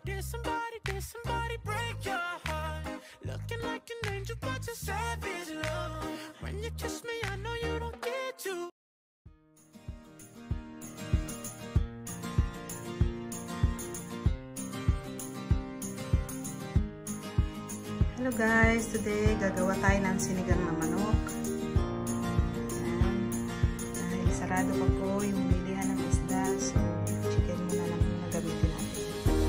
Did somebody break your heart? Looking like an angel, but you're savage love. When you kiss me, I know you don't get to. Hello guys, today gagawa tayo ng sinigang na manok. Dahil sarado pa po yung bilihan ng isda, so chicken muna lang yung nagamitin natin.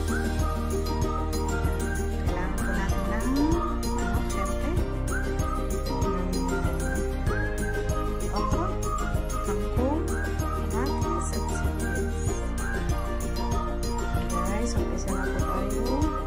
Kailangan po natin ng manok, syempre. Okra, kangkong, kamatis, at sibuyas. Guys, umpisa na po tayo.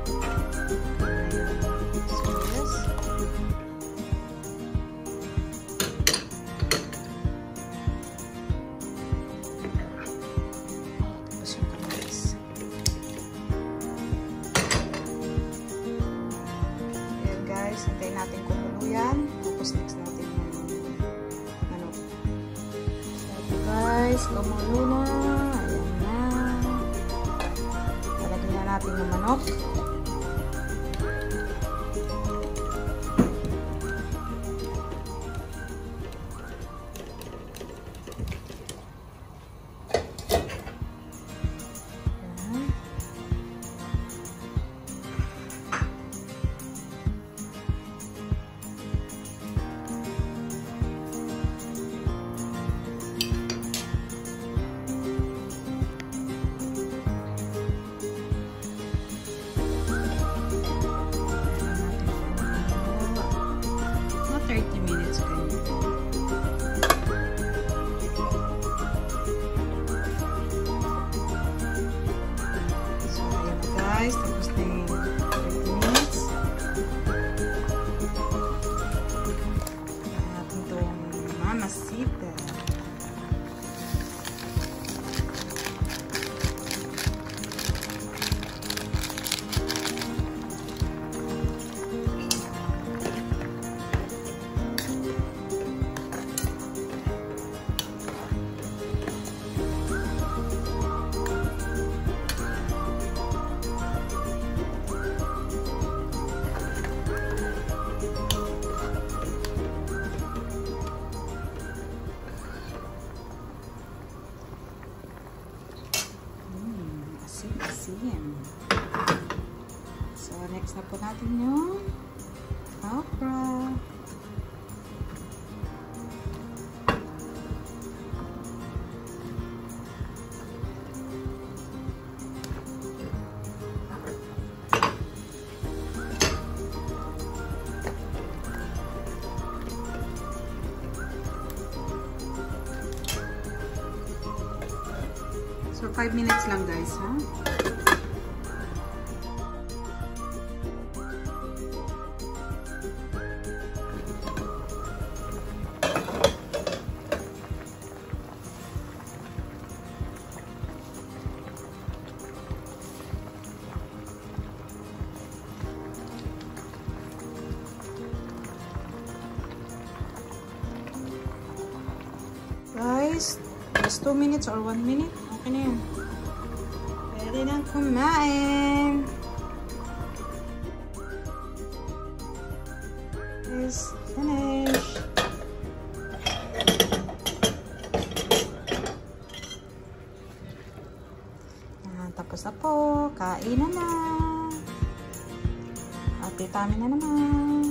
Hintayin natin kumulo yan. Tapos next natin yung manok. So guys, kumulo na. Ayan na. Talagyan na natin yung manok. Guys, tapos na yung 30 minutes. Natin itong mamasita. Asin. So, next na po natin yung okra. So, 5 minutes lang guys, ha? Guys, just 2 minutes or 1 minute. Okay na yan. Pwede nang kumain. Is finished. Tapos na po. Kain na na. At vitamin na naman.